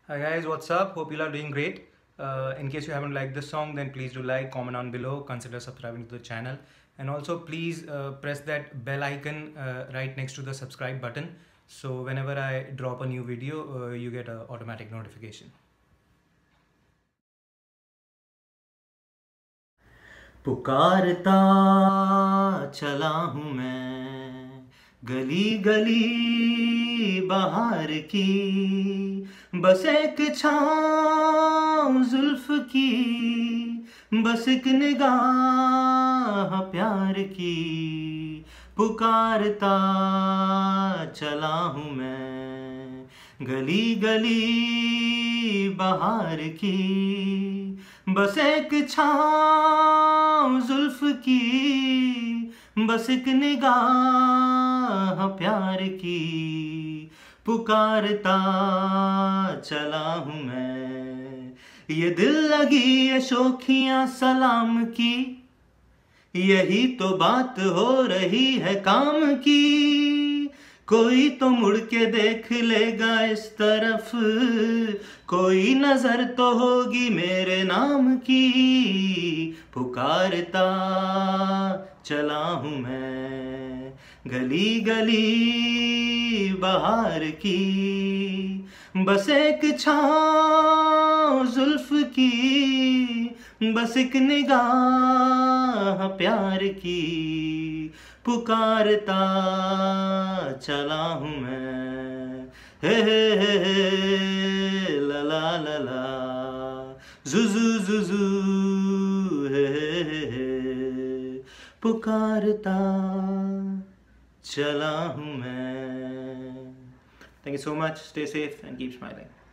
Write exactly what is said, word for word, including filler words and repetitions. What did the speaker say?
Hi guys, what's up? Hope you are doing great. Uh, in case you haven't liked this song, then please do like, comment down below, consider subscribing to the channel, and also please uh, press that bell icon uh, right next to the subscribe button. So whenever I drop a new video, uh, you get an automatic notification. पुकारता चला हूँ मैं गली गली बहार की, बस एक छाँव जुल्फ की, बस एक निगाह प्यार की। पुकारता चला हूँ मैं गली गली बहार की, बस एक छाँव जुल्फ की, बस एक निगाह प्यार की। पुकारता चला हूँ मैं, ये दिल लगी ये शोखियाँ सलाम की, यही तो बात हो रही है काम की। कोई तो मुड़ के देख लेगा इस तरफ, कोई नजर तो होगी मेरे नाम की। पुकारता चला हूँ मैं गली गली बहार की, बस एक छाँव जुल्फ की, बस एक निगाह प्यार की। पुकारता चला हूँ मैं, हे हे हे हे ला ला ला ला, जुजू जुजू हे हे हे हे। पुकारता चला हूँ मैं। Thank you so much. Stay safe and keep smiling.